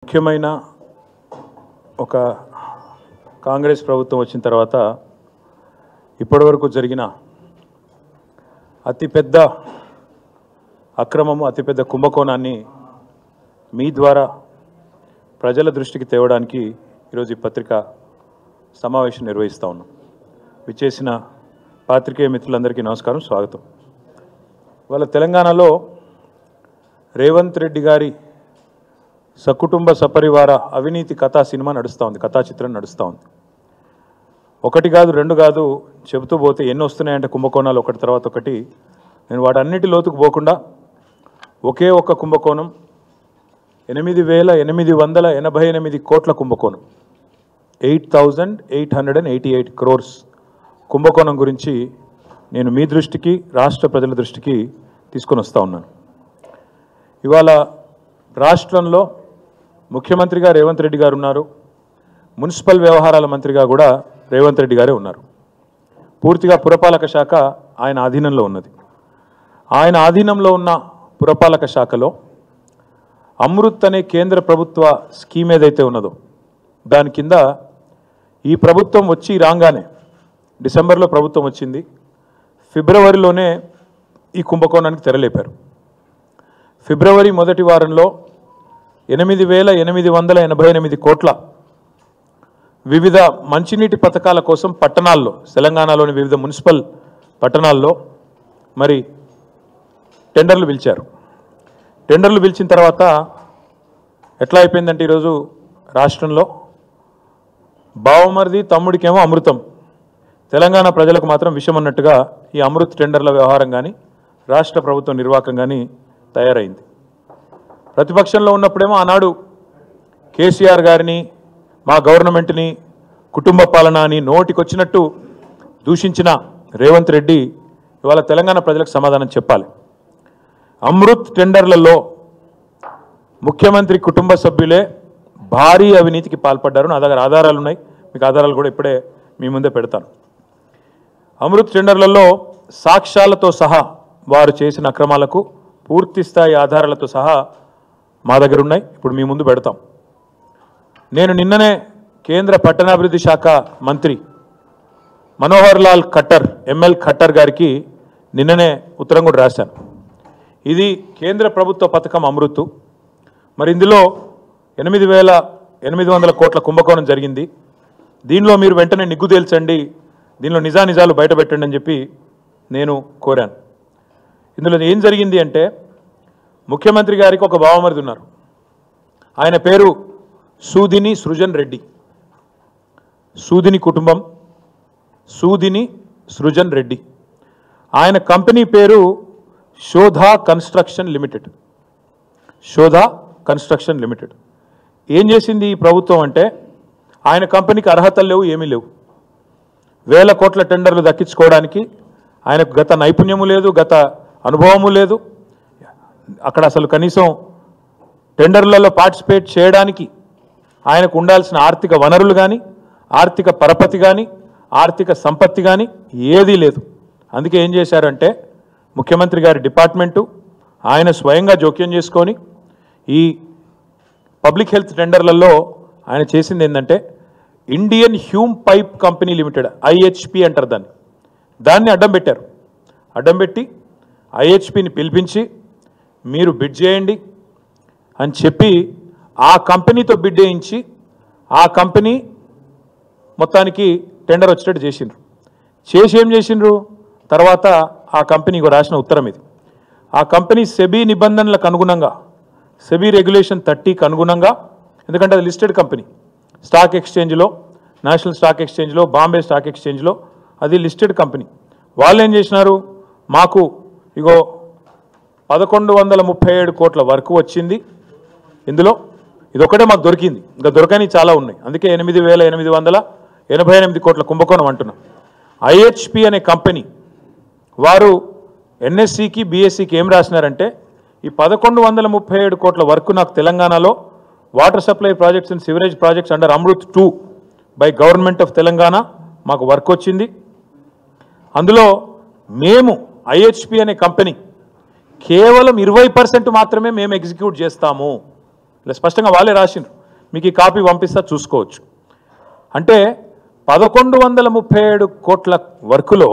ముఖ్యమైన ఒక కాంగ్రెస్ ప్రభుత్వం వచ్చిన తర్వాత ఇప్పటివరకు జరిగిన అతిపెద్ద అక్రమము అతిపెద్ద కుంభకోణాన్ని మీ ద్వారా ప్రజల దృష్టికి తేవడానికి ఈరోజు ఈ పత్రికా సమావేశం నిర్వహిస్తా ఉన్నాం. విచ్చేసిన పాత్రికేయ మిత్రులందరికీ నమస్కారం, స్వాగతం. వాళ్ళ తెలంగాణలో రేవంత్ రెడ్డి గారి సకుటుంబ సపరివార అవినీతి కథా సినిమా నడుస్తూ ఉంది, కథా చిత్రం నడుస్తూ ఉంది. ఒకటి కాదు, రెండు కాదు, చెబుతూ పోతే ఎన్ని వస్తున్నాయంటే కుంభకోణాలు ఒకటి తర్వాత ఒకటి. నేను వాటన్నిటి లోతుకు పోకుండా ఒకే ఒక్క కుంభకోణం 8,888 కోట్ల కుంభకోణం, 8,888 crores కుంభకోణం గురించి నేను మీ దృష్టికి, రాష్ట్ర ప్రజల దృష్టికి తీసుకొని వస్తూ ఉన్నాను. ఇవాళ రాష్ట్రంలో ముఖ్యమంత్రిగా రేవంత్ రెడ్డి గారు ఉన్నారు, మున్సిపల్ వ్యవహారాల మంత్రిగా కూడా రేవంత్ రెడ్డి గారే ఉన్నారు. పూర్తిగా పురపాలక శాఖ ఆయన ఆధీనంలో ఉన్నది. ఆయన ఆధీనంలో ఉన్న పురపాలక శాఖలో అమృత్ అనే కేంద్ర ప్రభుత్వ స్కీమ్ ఏదైతే ఉన్నదో దాని కింద ఈ ప్రభుత్వం వచ్చి రాగానే, డిసెంబర్లో ప్రభుత్వం వచ్చింది, ఫిబ్రవరిలోనే ఈ కుంభకోణానికి తెరలేపారు. ఫిబ్రవరి మొదటి వారంలో 8,888 కోట్ల వివిధ మంచినీటి పథకాల కోసం పట్టణాల్లో, తెలంగాణలోని వివిధ మున్సిపల్ పట్టణాల్లో మరి టెండర్లు పిలిచారు. టెండర్లు పిలిచిన తర్వాత ఎట్లా అయిపోయిందంటే ఈరోజు రాష్ట్రంలో బావమరిది తమ్ముడికేమో అమృతం, తెలంగాణ ప్రజలకు మాత్రం విషం అన్నట్టుగా ఈ అమృత్ టెండర్ల వ్యవహారం కానీ రాష్ట్ర ప్రభుత్వం నిర్వాహకం కానీ తయారైంది. ప్రతిపక్షంలో ఉన్నప్పుడేమో ఆనాడు కేసీఆర్ గారిని, మా గవర్నమెంట్ని కుటుంబ పాలన అని నోటికొచ్చినట్టు దూషించిన రేవంత్ రెడ్డి ఇవాళ తెలంగాణ ప్రజలకు సమాధానం చెప్పాలి. అమృత్ టెండర్లలో ముఖ్యమంత్రి కుటుంబ సభ్యులే భారీ అవినీతికి పాల్పడ్డారు. నా దగ్గర ఆధారాలు ఉన్నాయి, మీకు ఆధారాలు కూడా ఇప్పుడే మీ ముందే పెడతాను. అమృత్ టెండర్లలో సాక్ష్యాలతో సహా వారు చేసిన అక్రమాలకు పూర్తి స్థాయి ఆధారాలతో సహా మా దగ్గర ఉన్నాయి, ఇప్పుడు మీ ముందు పెడతాం. నేను నిన్ననే కేంద్ర పట్టణాభివృద్ధి శాఖ మంత్రి మనోహర్ లాల్ ఖట్టర్, ఎంఎల్ ఖట్టర్ గారికి నిన్ననే ఉత్తరం కూడా రాశాను. ఇది కేంద్ర ప్రభుత్వ పథకం అమృత్. మరి ఇందులో 8,800 కోట్ల కుంభకోణం జరిగింది. దీనిలో మీరు వెంటనే నిగ్గు తేల్చండి, దీనిలో నిజానిజాలు బయటపెట్టండి అని చెప్పి నేను కోరాను. ఇందులో ఏం జరిగింది అంటే, ముఖ్యమంత్రి గారికి ఒక బావమరిది ఉన్నారు, ఆయన పేరు సూదిని సృజన్ రెడ్డి. సూదిని కుటుంబం, సూదిని సృజన్ రెడ్డి. ఆయన కంపెనీ పేరు Shodha construction limited. Shodha construction limited. ఏం చేసింది ఈ ప్రభుత్వం అంటే, ఆయన కంపెనీకి అర్హతలు లేవు, ఏమీ లేవు. వేల కోట్ల టెండర్లు దక్కించుకోవడానికి ఆయనకు గత నైపుణ్యము లేదు, గత అనుభవము లేదు. అక్కడ అసలు కనీసం టెండర్లలో పార్టిసిపేట్ చేయడానికి ఆయనకు ఉండాల్సిన ఆర్థిక వనరులు కానీ, ఆర్థిక పరపతి కానీ, ఆర్థిక సంపత్తి కానీ ఏదీ లేదు. అందుకే ఏం చేశారంటే, ముఖ్యమంత్రి గారి డిపార్ట్మెంటు ఆయన స్వయంగా జోక్యం చేసుకొని ఈ పబ్లిక్ హెల్త్ టెండర్లలో ఆయన చేసింది ఏంటంటే, Indian Hume pipe company limited, IHP అంటారు దాన్ని అడ్డం పెట్టారు. అడ్డం పెట్టి ఐహెచ్పిని పిలిపించి మీరు బిడ్ చేయండి అని చెప్పి ఆ కంపెనీతో బిడ్ చేయించి ఆ కంపెనీ మొత్తానికి టెండర్ వచ్చేటట్టు చేసిండ్రు. చేసి ఏం చేసిండ్రు తర్వాత ఆ కంపెనీకి రాసిన ఉత్తరం ఇది. ఆ కంపెనీ సెబీ నిబంధనలకు అనుగుణంగా, సెబీ రెగ్యులేషన్ 30కి అనుగుణంగా, ఎందుకంటే అది లిస్టెడ్ కంపెనీ, స్టాక్ ఎక్స్చేంజ్లో, నేషనల్ స్టాక్ ఎక్స్చేంజ్లో, బాంబే స్టాక్ ఎక్స్చేంజ్లో అది లిస్టెడ్ కంపెనీ. వాళ్ళు ఏం చేసినారు, మాకు ఇగో 1,137 కోట్ల వరకు వచ్చింది, ఇందులో ఇదొక్కటే మాకు దొరికింది, ఇంకా దొరకని చాలా ఉన్నాయి, అందుకే 8,888 కోట్ల కుంభకోణం అంటున్నాం. ఐహెచ్పి అనే కంపెనీ వారు ఎన్ఎస్సికి, బిఎస్సికి ఏం రాసినారంటే, ఈ 1,137 కోట్ల వరకు నాకు తెలంగాణలో water supply projects and sewerage projects under Amrut 2 by government of Telangana మాకు వర్క్ వచ్చింది. అందులో మేము ఐహెచ్పి అనే కంపెనీ కేవలం 20% మాత్రమే మేము ఎగ్జిక్యూట్ చేస్తాము, ఇలా స్పష్టంగా వాళ్ళే రాసిండ్రు. మీకు ఈ కాపీ పంపిస్తా, చూసుకోవచ్చు. అంటే 1137 కోట్ల వర్కులో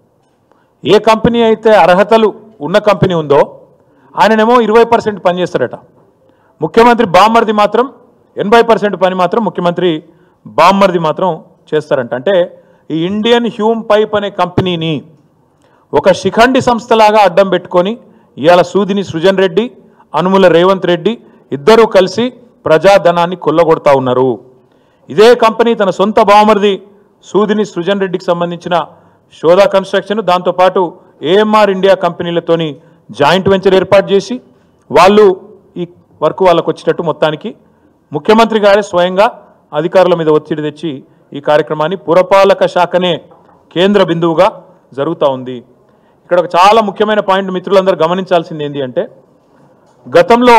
ఏ కంపెనీ అయితే అర్హతలు ఉన్న కంపెనీ ఉందో ఆయననేమో 20% పనిచేస్తారట. ముఖ్యమంత్రి బామ్మర్ది మాత్రం 80% పని మాత్రం ముఖ్యమంత్రి బామ్మర్ది మాత్రం చేస్తారంట. అంటే ఈ ఇండియన్ హ్యూమ్ పైప్ అనే కంపెనీని ఒక శిఖండి సంస్థలాగా అడ్డం పెట్టుకొని ఇవాళ సూదిని సృజన్ రెడ్డి, అనుముల రేవంత్ రెడ్డి ఇద్దరూ కలిసి ప్రజాధనాన్ని కొల్లగొడతా ఉన్నారు. ఇదే కంపెనీ తన సొంత బావమరిది సూదిని సృజన్ రెడ్డికి సంబంధించిన శోధా కన్స్ట్రక్షన్, దాంతోపాటు ఏఎంఆర్ ఇండియా కంపెనీలతోని జాయింట్ వెంచర్ ఏర్పాటు చేసి వాళ్ళు ఈ వర్క్ వాళ్ళకు వచ్చేటట్టు మొత్తానికి ముఖ్యమంత్రి గారే స్వయంగా అధికారుల మీద ఒత్తిడి తెచ్చి ఈ కార్యక్రమాన్ని పురపాలక శాఖనే కేంద్ర బిందువుగా జరుగుతూ ఉంది. ఇక్కడ ఒక చాలా ముఖ్యమైన పాయింట్ మిత్రులందరూ గమనించాల్సింది ఏంటి అంటే, గతంలో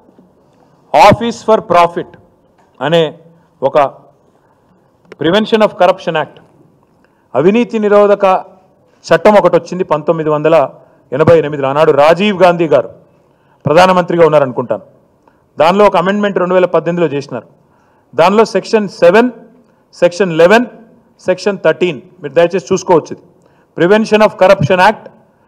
ఆఫీస్ ఫర్ ప్రాఫిట్ అనే ఒక ప్రివెన్షన్ ఆఫ్ కరప్షన్ యాక్ట్, అవినీతి నిరోధక చట్టం ఒకటి వచ్చింది 1988. ఆనాడు రాజీవ్ గాంధీ గారు ప్రధానమంత్రిగా ఉన్నారనుకుంటాను. దానిలో ఒక అమెండ్మెంట్ 2018లో చేసినారు. దానిలో సెక్షన్ 7, సెక్షన్ 11, సెక్షన్ 13 మీరు దయచేసి చూసుకోవచ్చు. ఇది ప్రివెన్షన్ ఆఫ్ కరప్షన్ యాక్ట్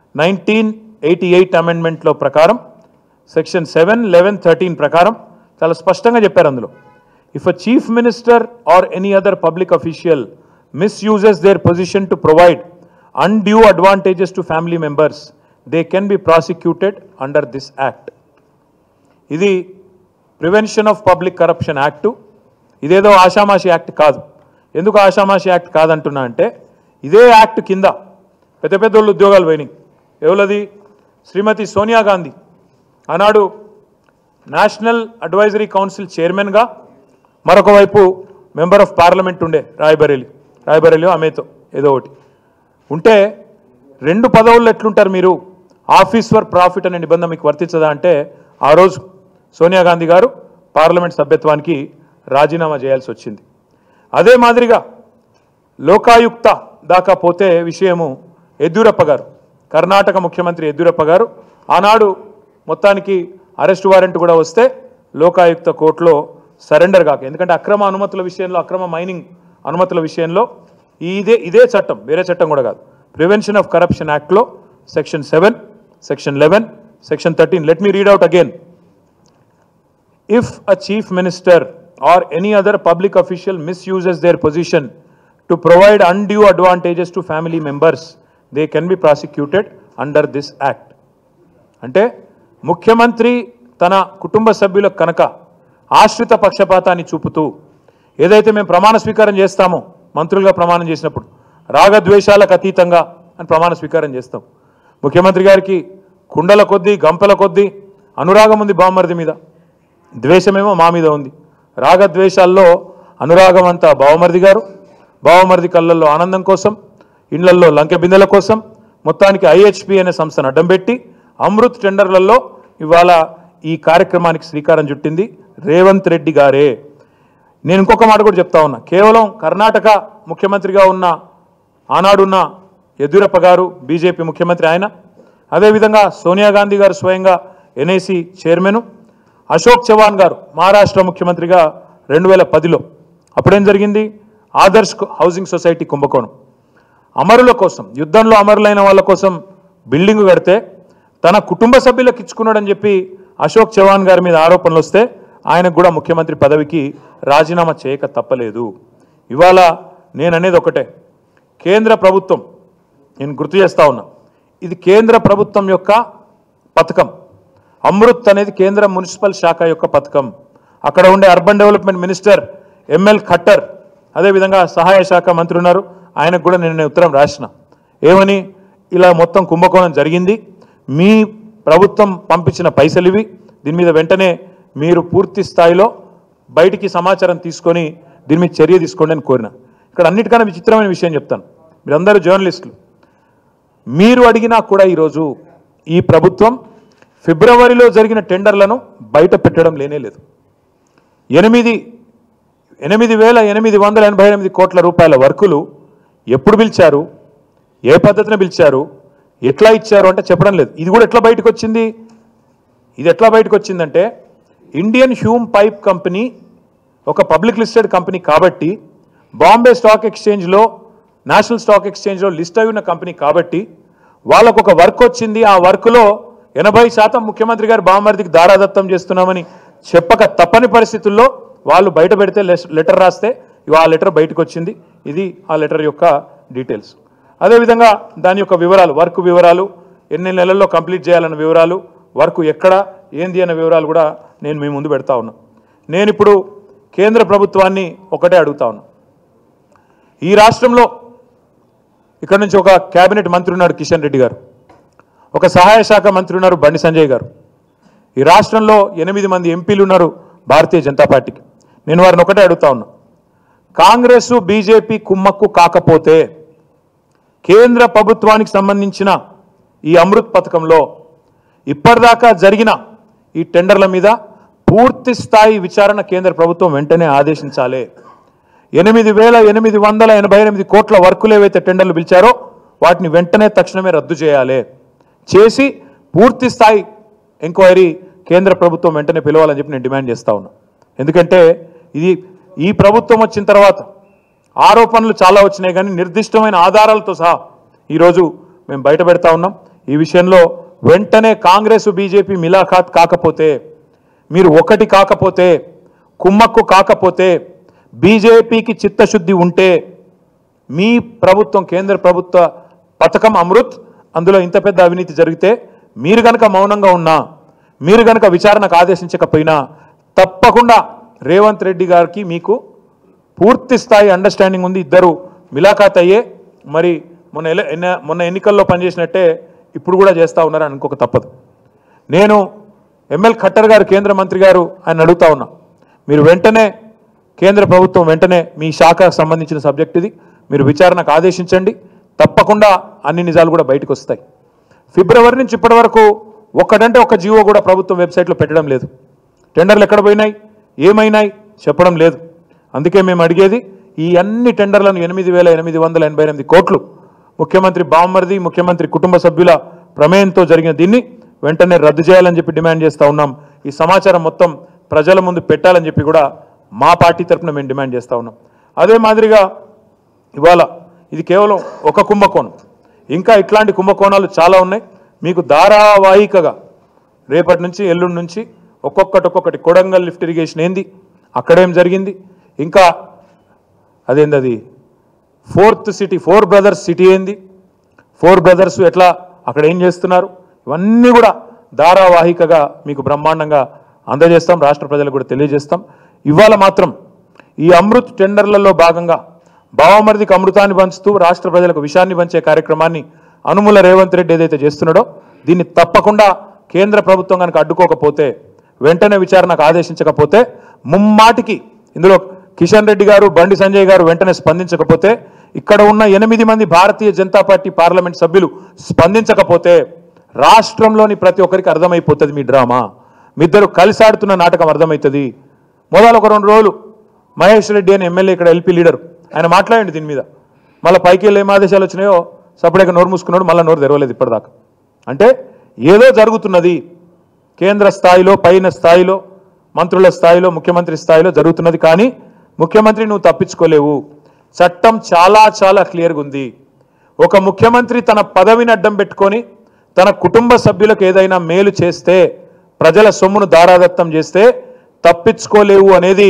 1988 అమెండ్మెంట్లో ప్రకారం సెక్షన్ 7, 11, 13 ప్రకారం చాలా స్పష్టంగా చెప్పారు. అందులో if a chief minister or any other public official misuses their position to provide undue advantages to family members, they can be prosecuted under this act. ఇది prevention of public corruption act. ఇదేదో ఆషామాషి act కాదు. ఎందుకు ఆషామాషి act కాదంటున్నా అంటే, ఇదే act కింద పెద్ద పెద్ద వాళ్ళు ఉద్యోగాలు పోయినాయి. ఎవరది? శ్రీమతి సోనియా గాంధీ ఆనాడు నేషనల్ అడ్వైజరీ కౌన్సిల్ చైర్మన్గా, మరొక వైపు మెంబర్ ఆఫ్ పార్లమెంట్ ఉండే రాయ్బరేలీ ఆమెతో ఏదో ఒకటి ఉంటే, 2 పదవుల్లో ఎట్లుంటారు మీరు? ఆఫీస్ ఫర్ ప్రాఫిట్ అనే నిబంధన మీకు వర్తించదా అంటే, ఆ రోజు సోనియా గాంధీ గారు పార్లమెంట్ సభ్యత్వానికి రాజీనామా చేయాల్సి వచ్చింది. అదే మాదిరిగా లోకాయుక్త దాకా పోతే విషయము యడ్యూరప్ప గారు, కర్ణాటక ముఖ్యమంత్రి యడ్యూరప్ప గారు ఆనాడు మొత్తానికి అరెస్ట్ వారెంట్ కూడా వస్తే లోకాయుక్త కోర్టులో సరెండర్ కాక, ఎందుకంటే అక్రమ అనుమతుల విషయంలో, అక్రమ మైనింగ్ అనుమతుల విషయంలో ఇదే చట్టం, వేరే చట్టం కూడా కాదు, ప్రివెన్షన్ ఆఫ్ కరప్షన్ యాక్ట్లో section 7, section 11, section 13. Let me read out again. If a chief minister or any other public official misuses their position to provide undue advantages to family members, they can be prosecuted under this act. అంటే ముఖ్యమంత్రి తన కుటుంబ సభ్యులకు కనుక ఆశ్రిత పక్షపాతాన్ని చూపుతూ, ఏదైతే మేము ప్రమాణ స్వీకారం చేస్తామో మంత్రులుగా ప్రమాణం చేసినప్పుడు రాగద్వేషాలకు అతీతంగా అని ప్రమాణ స్వీకారం చేస్తాం. ముఖ్యమంత్రి గారికి కుండల కొద్దీ గంపల కొద్దీ అనురాగం ఉంది బామ్మర్ది మీద, ద్వేషమేమో మా మీద ఉంది. రాగద్వేషాల్లో అనురాగం అంతా బావమర్ది గారు, బావమర్ది కళ్ళల్లో ఆనందం కోసం, ఇళ్లల్లో లంకె బిందెల కోసం మొత్తానికి ఐహెచ్పి అనే సంస్థను అడ్డం పెట్టి అమృత్ టెండర్లలో ఇవాళ ఈ కార్యక్రమానికి శ్రీకారం చుట్టింది రేవంత్ రెడ్డి గారే. నేను ఇంకొక మాట కూడా చెప్తా ఉన్నా, కేవలం కర్ణాటక ముఖ్యమంత్రిగా ఉన్న ఆనాడున్న యడ్యూరప్ప గారు బీజేపీ ముఖ్యమంత్రి ఆయన, అదేవిధంగా సోనియా గాంధీ గారు స్వయంగా ఎన్ఐసి చైర్మన్, అశోక్ చవాన్ గారు మహారాష్ట్ర ముఖ్యమంత్రిగా 2010లో. అప్పుడేం జరిగింది? ఆదర్శ్ హౌసింగ్ సొసైటీ కుంభకోణం. అమరుల కోసం, యుద్ధంలో అమరులైన వాళ్ళ కోసం బిల్డింగ్ కడితే తన కుటుంబ సభ్యులకు ఇచ్చుకున్నాడని చెప్పి అశోక్ చవాన్ గారి మీద ఆరోపణలు వస్తే ఆయనకు కూడా ముఖ్యమంత్రి పదవికి రాజీనామా చేయక తప్పలేదు. ఇవాళ నేను అనేది ఒకటే, కేంద్ర ప్రభుత్వం, నేను గుర్తు చేస్తా ఉన్నా, ఇది కేంద్ర ప్రభుత్వం యొక్క పథకం. అమృత్ అనేది కేంద్ర మున్సిపల్ శాఖ యొక్క పథకం. అక్కడ ఉండే urban development minister ML Khattar, అదేవిధంగా సహాయ శాఖ మంత్రి ఉన్నారు, ఆయనకు కూడా నేను ఉత్తరం రాసిన. ఏమని? ఇలా మొత్తం కుంభకోణం జరిగింది, మీ ప్రభుత్వం పంపించిన పైసలు ఇవి, దీని మీద వెంటనే మీరు పూర్తి స్థాయిలో బయటికి సమాచారం తీసుకొని దీని మీద చర్య తీసుకోండి అని కోరిన. ఇక్కడ అన్నిటికన్నా విచిత్రమైన విషయం చెప్తాను, మీరందరూ జర్నలిస్టులు, మీరు అడిగినా కూడా ఈరోజు ఈ ప్రభుత్వం ఫిబ్రవరిలో జరిగిన టెండర్లను బయట పెట్టడం లేనేలేదు. 8,888 కోట్ల రూపాయల వర్కులు ఎప్పుడు పిలిచారు, ఏ పద్ధతిని పిలిచారు, ఎట్లా ఇచ్చారు అంటే చెప్పడం లేదు. ఇది కూడా ఎట్లా బయటకు వచ్చింది? ఇది ఎట్లా బయటకు వచ్చిందంటే, ఇండియన్ హ్యూమ్ పైప్ కంపెనీ ఒక పబ్లిక్ లిస్టెడ్ కంపెనీ కాబట్టి, బాంబే స్టాక్ ఎక్స్చేంజ్లో, నేషనల్ స్టాక్ ఎక్స్చేంజ్లో లిస్ట్ అయి ఉన్న కంపెనీ కాబట్టి వాళ్ళకు ఒక వర్క్ వచ్చింది. ఆ వర్క్లో 80% ముఖ్యమంత్రి గారు బావమరిదికి దారాదత్తం చేస్తున్నామని చెప్పక తప్పని పరిస్థితుల్లో వాళ్ళు బయట పెడితే లెటర్ రాస్తే ఆ లెటర్ బయటకు వచ్చింది. ఇది ఆ లెటర్ యొక్క డీటెయిల్స్. అదేవిధంగా దాని యొక్క వివరాలు, వర్క్ వివరాలు, ఎన్ని నెలల్లో కంప్లీట్ చేయాలన్న వివరాలు, వర్క్ ఎక్కడ ఏంది అన్న వివరాలు కూడా నేను మీ ముందు పెడతా ఉన్నా. నేను ఇప్పుడు కేంద్ర ప్రభుత్వాన్ని ఒకటే అడుగుతా ఉన్నా. ఈ రాష్ట్రంలో ఇక్కడ నుంచి ఒక కేబినెట్ మంత్రి ఉన్నాడు కిషన్ రెడ్డి గారు, ఒక సహాయ శాఖ మంత్రి ఉన్నారు బండి సంజయ్ గారు. ఈ రాష్ట్రంలో 8 మంది ఎంపీలు ఉన్నారు భారతీయ జనతా పార్టీకి. నేను వారిని ఒకటే అడుగుతా ఉన్నా. కాంగ్రెస్ బీజేపీ కుమ్మక్కు కాకపోతే కేంద్ర ప్రభుత్వానికి సంబంధించిన ఈ అమృత్ పథకంలో ఇప్పటిదాకా జరిగిన ఈ టెండర్ల మీద పూర్తి స్థాయి విచారణ కేంద్ర ప్రభుత్వం వెంటనే ఆదేశించాలి. 8,888 కోట్ల వర్కులు ఏవైతే టెండర్లు పిలిచారో వాటిని వెంటనే తక్షణమే రద్దు చేసి పూర్తి స్థాయి ఎంక్వైరీ కేంద్ర ప్రభుత్వం వెంటనే పిలవాలని చెప్పి నేను డిమాండ్ చేస్తా ఉన్నా. ఎందుకంటే ఈ ప్రభుత్వం వచ్చిన తర్వాత ఆరోపణలు చాలా వచ్చినాయి, కానీ నిర్దిష్టమైన ఆధారాలతో సహా ఈరోజు మేము బయట పెడతా ఉన్నాం. ఈ విషయంలో వెంటనే కాంగ్రెస్ బీజేపీ మిలాఖాత్ కాకపోతే, మీరు ఒకటి కాకపోతే, కుమ్మక్కు కాకపోతే, బీజేపీకి చిత్తశుద్ధి ఉంటే మీ ప్రభుత్వం, కేంద్ర ప్రభుత్వ పథకం అమృత్, అందులో ఇంత పెద్ద అవినీతి జరిగితే మీరు గనక మౌనంగా ఉన్నా, మీరు గనక విచారణకు ఆదేశించకపోయినా తప్పకుండా రేవంత్ రెడ్డి గారికి మీకు పూర్తి స్థాయి అండర్స్టాండింగ్ ఉంది. ఇద్దరు మిలాఖాత్ అయ్యే మరి మొన్న ఎన్నికల్లో పనిచేసినట్టే ఇప్పుడు కూడా చేస్తూ ఉన్నారని అనుకోక తప్పదు. నేను ఎంఎల్ ఖట్టర్ గారు, కేంద్ర మంత్రి గారు, ఆయన అడుగుతా ఉన్నా, మీరు వెంటనే కేంద్ర ప్రభుత్వం వెంటనే మీ శాఖకు సంబంధించిన సబ్జెక్ట్ ఇది, మీరు విచారణకు ఆదేశించండి. తప్పకుండా అన్ని నిజాలు కూడా బయటకు వస్తాయి. ఫిబ్రవరి నుంచి ఇప్పటి వరకు ఒక్కడంటే ఒక జీవో కూడా ప్రభుత్వం వెబ్సైట్లో పెట్టడం లేదు. టెండర్లు ఎక్కడ పోయినాయి, ఏమైనాయి చెప్పడం లేదు. అందుకే మేము అడిగేది, ఈ అన్ని టెండర్లను 8,888 కోట్లు ముఖ్యమంత్రి బామ్మర్ది, ముఖ్యమంత్రి కుటుంబ సభ్యుల ప్రమేయంతో జరిగిన దీన్ని వెంటనే రద్దు చేయాలని చెప్పి డిమాండ్ చేస్తూ ఉన్నాం. ఈ సమాచారం మొత్తం ప్రజల ముందు పెట్టాలని చెప్పి కూడా మా పార్టీ తరఫున మేము డిమాండ్ చేస్తూ ఉన్నాం. అదే మాదిరిగా ఇవాళ ఇది కేవలం ఒక కుంభకోణం, ఇంకా ఇట్లాంటి కుంభకోణాలు చాలా ఉన్నాయి. మీకు ధారావాహికగా రేపటి నుంచి ఎల్లుండి నుంచి ఒక్కొక్కటి కొడంగల్ లిఫ్ట్ ఇరిగేషన్ ఏంది, అక్కడేం జరిగింది, ఇంకా అదేంది అది ఫోర్త్ సిటీ, 4 బ్రదర్స్ సిటీ ఏంది, 4 బ్రదర్స్ ఎట్లా అక్కడ ఏం చేస్తున్నారు, ఇవన్నీ కూడా ధారావాహికగా మీకు బ్రహ్మాండంగా అందజేస్తాం, రాష్ట్ర ప్రజలకు కూడా తెలియజేస్తాం. ఇవాళ మాత్రం ఈ అమృత్ టెండర్లలో భాగంగా బావమరిదికి అమృతాన్ని పంచుతూ రాష్ట్ర ప్రజలకు విషయాన్ని పంచే కార్యక్రమాన్ని అనుముల రేవంత్ రెడ్డి ఏదైతే చేస్తున్నాడో దీన్ని తప్పకుండా కేంద్ర ప్రభుత్వం కనుక అడ్డుకోకపోతే, వెంటనే విచారణకు ఆదేశించకపోతే, ముమ్మాటికి ఇందులో కిషన్ రెడ్డి గారు, బండి సంజయ్ గారు వెంటనే స్పందించకపోతే, ఇక్కడ ఉన్న 8 మంది భారతీయ జనతా పార్టీ పార్లమెంట్ సభ్యులు స్పందించకపోతే రాష్ట్రంలోని ప్రతి ఒక్కరికి అర్థమైపోతుంది మీ డ్రామా, మీ ఇద్దరు కలిసి ఆడుతున్న నాటకం అర్థమవుతుంది. మొదలు ఒక 2 రోజులు మహేష్ రెడ్డి అని ఎమ్మెల్యే, ఇక్కడ ఎల్పీ లీడర్, ఆయన మాట్లాడండి దీని మీద. మళ్ళీ పైకి వెళ్ళి ఏం ఆదేశాలు వచ్చినాయో సపరేట్గా నోరు మూసుకున్నాడు, మళ్ళీ నోరు తెరవలేదు ఇప్పటిదాకా. అంటే ఏదో జరుగుతున్నది కేంద్ర స్థాయిలో, పైన స్థాయిలో, మంత్రుల స్థాయిలో, ముఖ్యమంత్రి స్థాయిలో జరుగుతున్నది. కానీ ముఖ్యమంత్రి నువ్వు తప్పించుకోలేవు. చట్టం చాలా చాలా క్లియర్గా ఉంది. ఒక ముఖ్యమంత్రి తన పదవిని అడ్డం పెట్టుకొని తన కుటుంబ సభ్యులకు ఏదైనా మేలు చేస్తే, ప్రజల సొమ్మును దారాదత్తం చేస్తే తప్పించుకోలేవు అనేది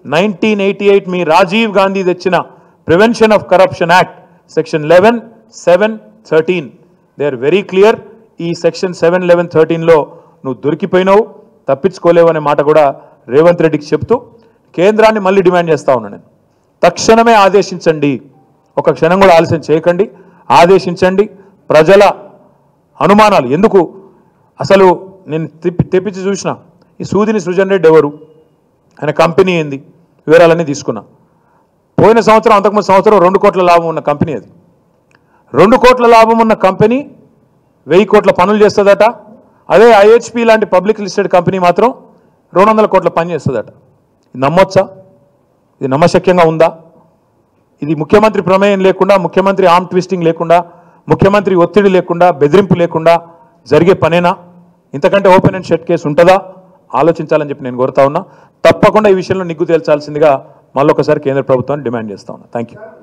1988 మీ రాజీవ్ గాంధీ తెచ్చిన prevention of corruption act section 11, 7, 13 they are very clear. ఈ సెక్షన్ 7, 11, 13లో నువ్వు దొరికిపోయినావు, తప్పించుకోలేవు అనే మాట కూడా రేవంత్ రెడ్డికి చెప్తూ కేంద్రాన్ని మళ్ళీ డిమాండ్ చేస్తా ఉన్నాను నేను, తక్షణమే ఆదేశించండి, ఒక క్షణం కూడా ఆలస్యం చేయకండి, ఆదేశించండి. ప్రజల అనుమానాలు ఎందుకు, అసలు నేను తెప్పించి చూసిన ఈ సూదిని సృజన్ రెడ్డి ఎవరు, ఆయన కంపెనీ ఏంది, వివరాలన్నీ తీసుకున్నా. పోయిన సంవత్సరం, అంతకుముందు సంవత్సరం 2 కోట్ల లాభం ఉన్న కంపెనీ అది. 2 కోట్ల లాభం ఉన్న కంపెనీ 1000 కోట్ల పనులు చేస్తుందట. అదే ఐహెచ్పి లాంటి పబ్లిక్ లిస్టెడ్ కంపెనీ మాత్రం 200 కోట్ల పని చేస్తుందట. ఇది నమ్మొచ్చా? ఇది నమ్మశక్యంగా ఉందా? ఇది ముఖ్యమంత్రి ప్రమేయం లేకుండా, ముఖ్యమంత్రి ఆర్మ్ ట్విస్టింగ్ లేకుండా, ముఖ్యమంత్రి ఒత్తిడి లేకుండా, బెదిరింపు లేకుండా జరిగే పనేనా? ఇంతకంటే ఓపెన్ అండ్ షట్ కేసు ఉంటుందా? ఆలోచించాలని చెప్పి నేను కోరుతా ఉన్నా. తప్పకుండా ఈ విషయంలో నిగ్గు తేల్చాల్సిందిగా మళ్ళొకసారి కేంద్ర ప్రభుత్వాన్ని డిమాండ్ చేస్తా ఉన్నా. Thank you.